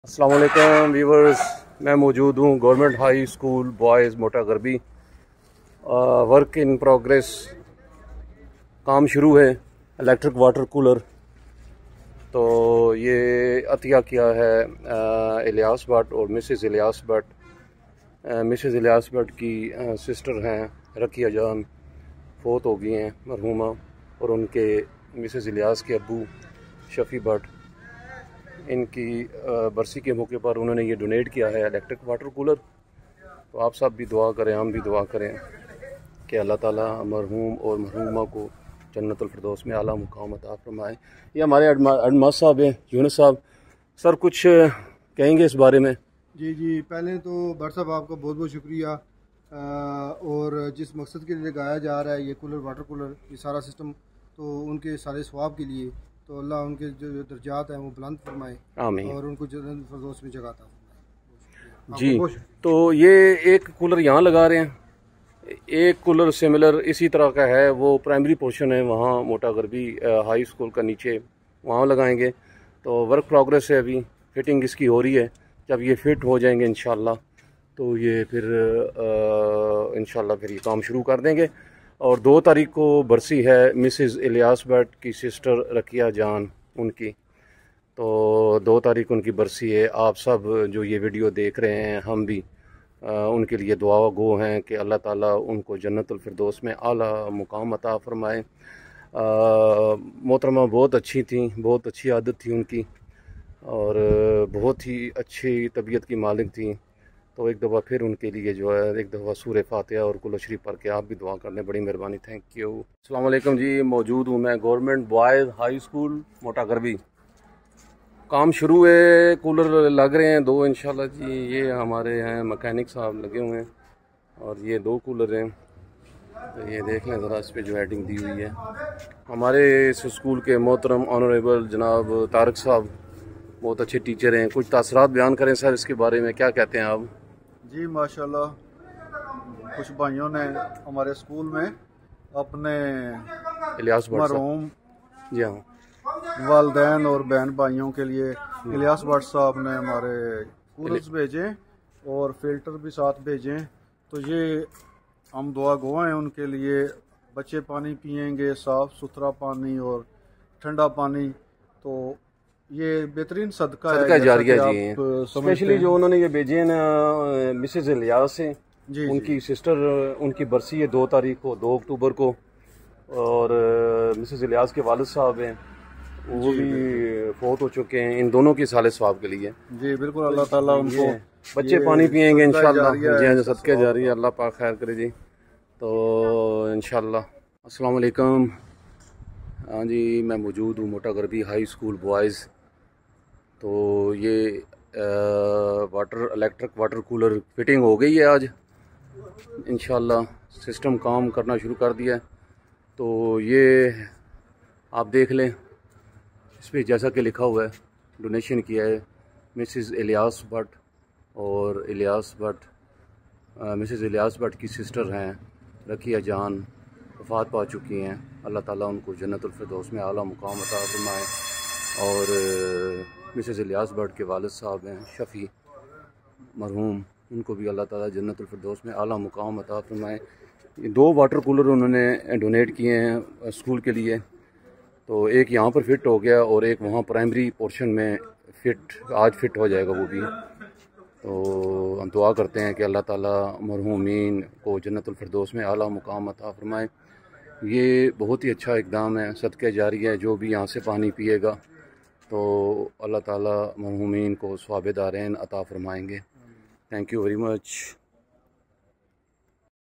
अस्सलाम वालेकुम व्यूवर्स, मैं मौजूद हूँ गवर्नमेंट हाई स्कूल बॉयज़ मोटा गरबी। वर्क इन प्रोग्रेस, काम शुरू है। इलेक्ट्रिक वाटर कूलर तो ये अतिया किया है इलियास भट्ट और मिसेस इलियास भट्ट। मिसेस इलियास भट्ट की सिस्टर हैं रकिया जान, फोत हो गई हैं मरहूमा, और उनके मिसेस इलियास के अब्बू शफ़ी भट्ट, इनकी बरसी के मौके पर उन्होंने ये डोनेट किया है इलेक्ट्रिक वाटर कूलर। तो आप सब भी दुआ करें, हम भी दुआ करें कि अल्लाह ताला मरहूम और मरहूमा को जन्नतुल फिरदौस में आला मुकाम अता फरमाए। ये हमारे अडमास साहब हैं, यूनुस साहब। सर कुछ कहेंगे इस बारे में? जी, पहले तो भट्ट साहब आपका बहुत बहुत शुक्रिया। और जिस मकसद के लिए लगाया जा रहा है ये कूलर, वाटर कूलर, ये सारा सिस्टम, तो उनके सारे स्वाब के लिए, तो अल्लाह उनके जो दर्जात हैं वो बुलंद फरमाए, आमीन, और उनको जन्नत फिरदौस में जगाता फरमाए जी। तो ये एक कूलर यहाँ लगा रहे हैं, एक कूलर सिमिलर इसी तरह का है, वो प्राइमरी पोर्शन है वहाँ मोटा गरबी हाई स्कूल का नीचे, वहाँ लगाएंगे। तो वर्क प्रोग्रेस है, अभी फिटिंग इसकी हो रही है। जब ये फिट हो जाएंगे इंशाल्लाह तो ये फिर इंशाल्लाह फिर ये काम शुरू कर देंगे। और 2 तारीख को बरसी है मिसेस इलियास भट्ट की सिस्टर रकिया जान उनकी, तो 2 तारीख उनकी बरसी है। आप सब जो ये वीडियो देख रहे हैं, हम भी उनके लिए दुआ गो हैं कि अल्लाह ताला उनको जन्नतुल फिरदौस में आला मुकाम अता फरमाए। मोहतरमा बहुत अच्छी थी, बहुत अच्छी आदत थी उनकी, और बहुत ही अच्छी तबीयत की मालिक थी। तो एक दफ़ा फिर उनके लिए जो है एक दफ़ा सूरह फातिहा और कुल शरीफ पढ़ के आप भी दुआ करने, बड़ी मेहरबानी, थैंक यू। अस्सलाम वालेकुम जी, मौजूद हूँ मैं गवर्नमेंट बॉयज़ हाई स्कूल मोटा गरबी। काम शुरू है, कूलर लग रहे हैं 2 इंशाल्लाह जी। ये हमारे हैं मैकेनिक साहब लगे हुए हैं, और ये 2 कूलर हैं। तो ये देख लें ज़रा, इस पर जो हेडिंग दी हुई है। हमारे इस स्कूल के मोहतरम ऑनरेबल जनाब तारक साहब बहुत अच्छे टीचर हैं। कुछ तासरात बयान करें सर इसके बारे में, क्या कहते हैं आप? जी माशाल्लाह, कुछ भाइयों ने हमारे स्कूल में अपने इलियास भट्ट मरहूम जी हाँ वालदैन और बहन भाइयों के लिए इलियास भट्ट साहब ने हमारे कूलर्स भेजे और फिल्टर भी साथ भेजे। तो ये हम दुआ गो हैं उनके लिए। बच्चे पानी पिएंगे, साफ़ सुथरा पानी और ठंडा पानी, तो ये बेहतरीन सदका जारिया जी। स्पेशली जो उन्होंने ये भेजे हैं ना मिसेस इलियास से, उनकी सिस्टर, उनकी बरसी है 2 तारीख को, 2 अक्टूबर को, और मिसेस इलियास के वालिद साहब हैं, वो भी फोत हो चुके हैं। इन दोनों की साले स्वाब के लिए जी बिल्कुल, अल्लाह ताला उनको बच्चे पानी पिएंगे इंशाल्लाह जी हाँ, सदके जारी है, अल्लाह पाक खैर करे जी। तो इंशाल्लाह। अस्सलाम वालेकुम, हाँ जी, मैं मौजूद हूँ मोटा गरबी हाई स्कूल बॉयज़। तो ये इलेक्ट्रिक वाटर कूलर फिटिंग हो गई है आज इंशाल्लाह, सिस्टम काम करना शुरू कर दिया है। तो ये आप देख लें, इस पर जैसा कि लिखा हुआ है, डोनेशन किया है मिसेस इलियास भट्ट, और इलियास भट्ट मिसेस इलियास भट्ट की सिस्टर हैं रकिया जान, वफ़ात पा चुकी हैं। अल्लाह ताला उनको जन्नतुल फिरदौस में आला मुकाम अता फरमाए। और मिसेस इलियास भट्ट के वालिद साहब हैं शफ़ी मरहूम, उनको भी अल्लाह ताला जन्नतुल फिरदौस में आला मुकाम अता फरमाए। 2 वाटर कूलर उन्होंने डोनेट किए हैं स्कूल के लिए। तो एक यहाँ पर फिट हो गया और एक वहाँ प्राइमरी पोर्शन में आज फिट हो जाएगा वो भी। तो हम दुआ करते हैं कि अल्लाह ताला मरहूमीन को जन्नतुल फिरदौस में आला मुकाम अता फरमाए। ये बहुत ही अच्छा इक़दाम है, सदक़े जारी है। जो भी यहाँ से पानी पिएगा तो अल्लाह ताला मरहूमीन को स्वाब दारैन अता फरमाएंगे। Thank you very much.